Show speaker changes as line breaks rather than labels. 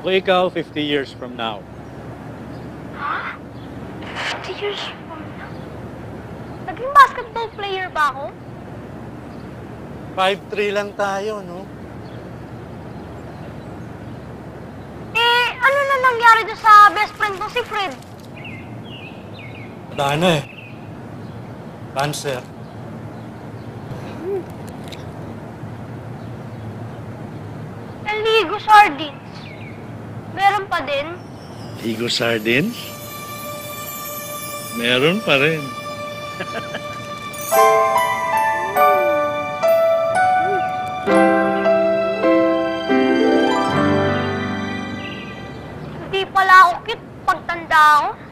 Ako ikaw, 50 years from now.
Ha? 50 years from now? Naging basketball player ba ako?
5'3" lang tayo, no?
Eh, ano na nangyari doon sa best friend mo si Fred?
Wala na eh. Cancer.
El Ligo Sardines. Meron pa din?
Ligo Sardines? Meron pa rin.
Hindi pala ako cute pagtanda ako.